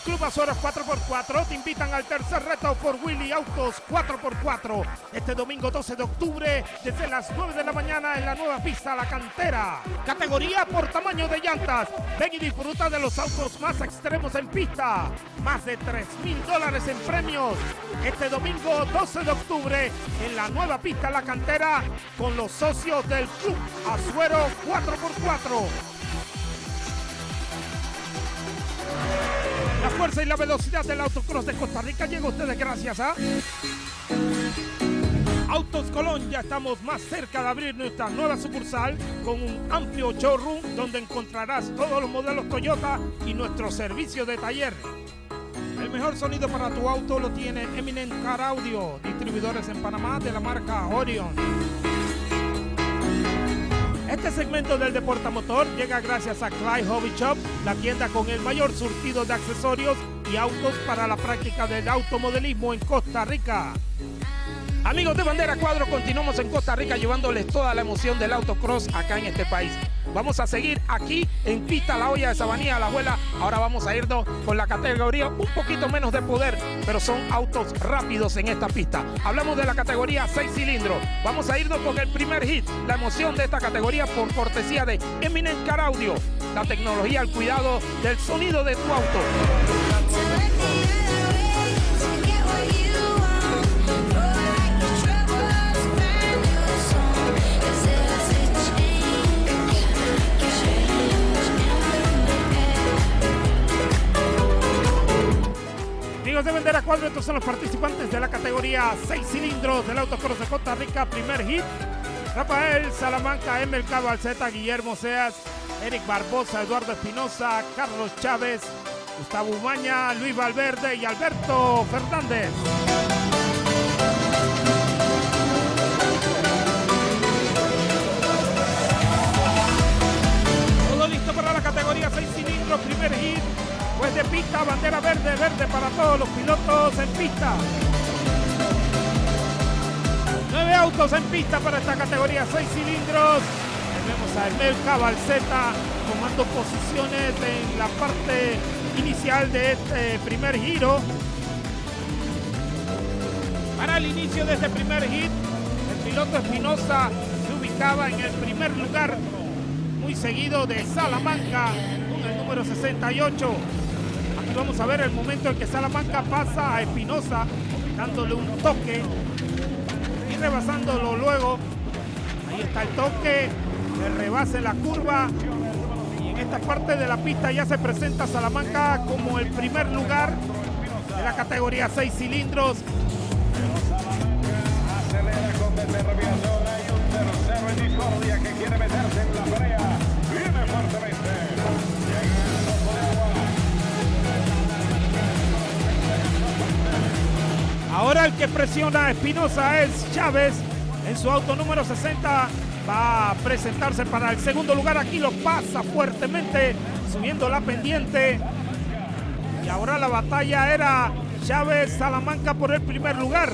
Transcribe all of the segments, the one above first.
Club Azueros 4x4 te invitan al tercer reto por Willy Autos 4x4 este domingo 12 de octubre desde las 9 de la mañana en la nueva pista La Cantera. Categoría por tamaño de llantas. Ven y disfruta de los autos más extremos en pista. Más de $3,000 en premios. Este domingo 12 de octubre en la nueva pista La Cantera con los socios del Club Azuero 4x4. La fuerza y la velocidad del autocross de Costa Rica llega a ustedes gracias a Autos Colón. Ya estamos más cerca de abrir nuestra nueva sucursal con un amplio showroom donde encontrarás todos los modelos Toyota y nuestro servicio de taller. El mejor sonido para tu auto lo tiene Eminent Car Audio, distribuidores en Panamá de la marca Orion. Este segmento del Deportamotor llega gracias a Clyde Hobby Shop, la tienda con el mayor surtido de accesorios y autos para la práctica del automodelismo en Costa Rica. Amigos de Bandera Cuadro, continuamos en Costa Rica llevándoles toda la emoción del autocross acá en este país. Vamos a seguir aquí en pista La Hoya de Sabanilla, La Abuela. Ahora vamos a irnos con la categoría un poquito menos de poder, pero son autos rápidos en esta pista. Hablamos de la categoría 6 cilindros. Vamos a irnos con el primer hit, la emoción de esta categoría por cortesía de Eminent Car Audio, la tecnología al cuidado del sonido de tu auto. Amigos de Bandera Cuadro, estos son los participantes de la categoría 6 cilindros del autocross de Costa Rica. Primer hit, Rafael Salamanca, Emel Cabalceta, Guillermo Seas, Eric Barbosa, Eduardo Espinosa, Carlos Chávez, Gustavo Umaña, Luis Valverde y Alberto Fernández. Todo listo para la categoría 6 cilindros, primer hit. Pues de pista, bandera verde, verde para todos los pilotos en pista. 9 autos en pista para esta categoría 6 cilindros. Tenemos a Emel Cabalceta tomando posiciones en la parte inicial de este primer giro. Para el inicio de este primer hit, el piloto Espinosa se ubicaba en el primer lugar, muy seguido de Salamanca con el número 68. Vamos a ver el momento en que Salamanca pasa a Espinosa, dándole un toque y rebasándolo luego. Ahí está el toque, el rebase en la curva. Y en esta parte de la pista ya se presenta Salamanca como el primer lugar de la categoría 6 cilindros. Acelera con determinación. Hay un tercero en discordia que quiere meterse en la pelea. Viene fuertemente. Ahora el que presiona a Espinosa es Chávez. En su auto número 60 va a presentarse para el segundo lugar. Aquí lo pasa fuertemente, subiendo la pendiente. Y ahora la batalla era Chávez-Salamanca por el primer lugar.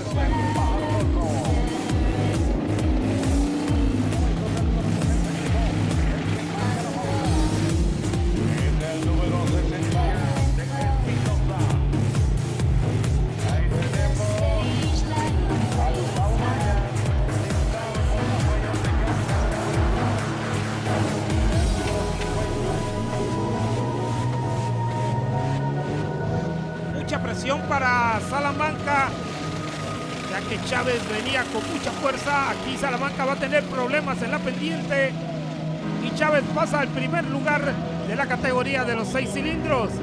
Presión para Salamanca, ya que Chávez venía con mucha fuerza. Aquí Salamanca va a tener problemas en la pendiente y Chávez pasa al primer lugar de la categoría de los 6 cilindros.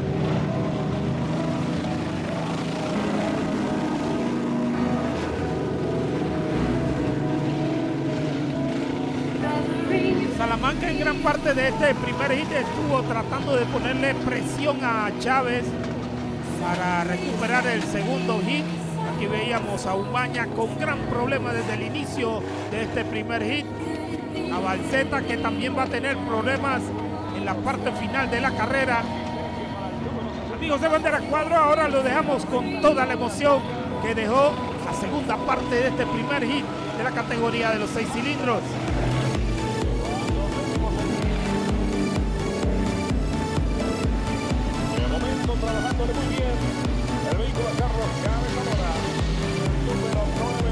Salamanca en gran parte de este primer hit estuvo tratando de ponerle presión a Chávez para recuperar el segundo hit. Aquí veíamos a Umaña con gran problema desde el inicio de este primer hit. A Balceta, que también va a tener problemas en la parte final de la carrera. Amigos de Bandera Cuadro, ahora lo dejamos con toda la emoción que dejó la segunda parte de este primer hit de la categoría de los 6 cilindros. De momento trabajando manejándole muy bien el vehículo a Carlos Chávez Zamora, número 9.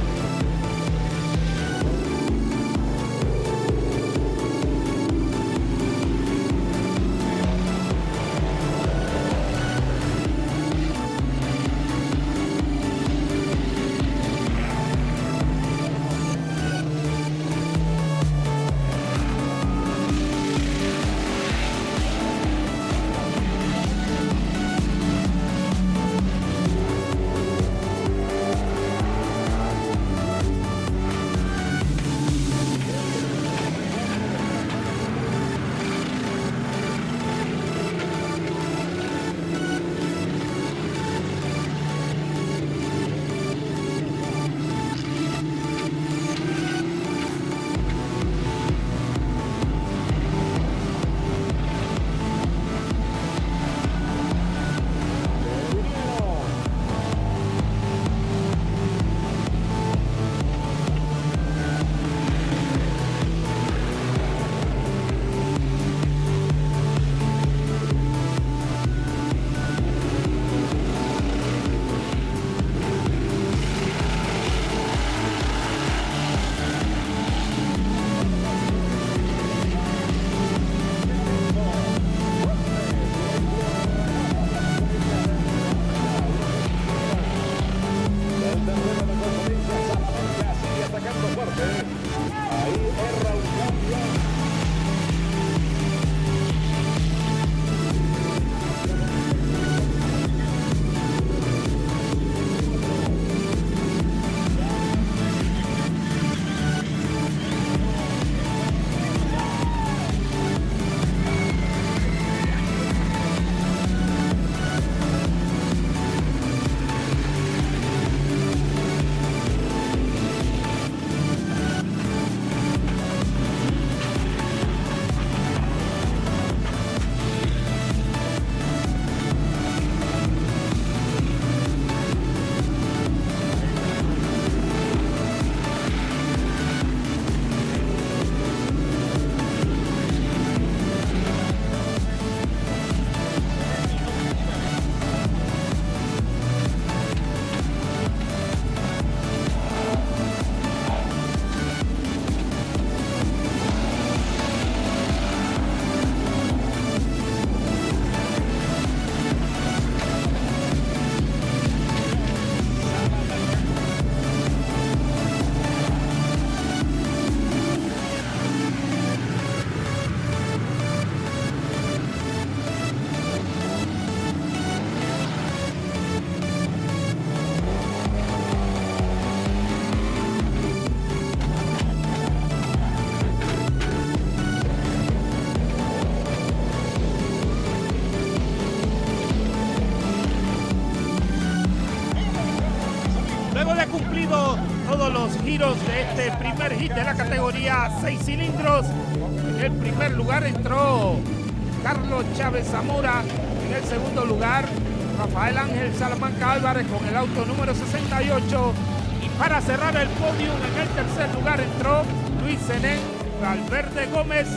Luego de cumplido todos los giros de este primer hit de la categoría 6 cilindros, en el primer lugar entró Carlos Chávez Zamora. En el segundo lugar, Rafael Ángel Salamanca Álvarez con el auto número 68. Y para cerrar el podio, en el tercer lugar entró Luis Zenén Valverde Gómez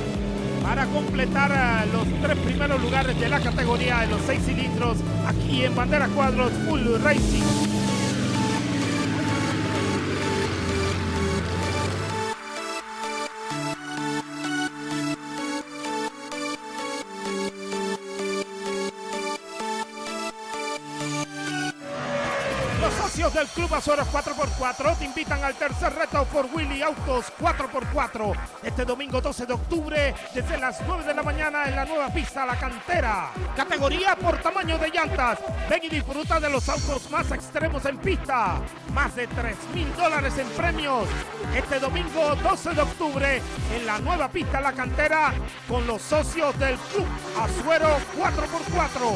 para completar los tres primeros lugares de la categoría de los 6 cilindros aquí en Bandera Cuadros Full Racing. Los socios del Club Azores 4x4 te invitan al tercer reto por Willy Autos 4x4 este domingo 12 de octubre desde las 9 de la mañana en la nueva pista La Cantera. Categoría por tamaño de llantas. Ven y disfruta de los autos más extremos en pista. Más de $3,000 en premios. Este domingo 12 de octubre en la nueva pista La Cantera con los socios del Club Azuero 4x4.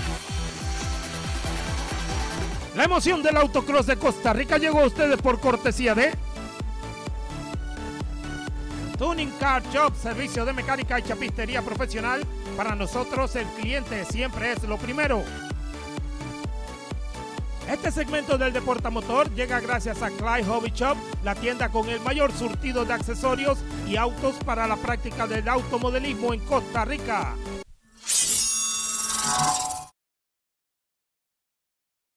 La emoción del autocross de Costa Rica llegó a ustedes por cortesía de Tuning Car Shop, servicio de mecánica y chapistería profesional. Para nosotros el cliente siempre es lo primero. Este segmento del Deportamotor llega gracias a Clyde Hobby Shop, la tienda con el mayor surtido de accesorios y autos para la práctica del automodelismo en Costa Rica.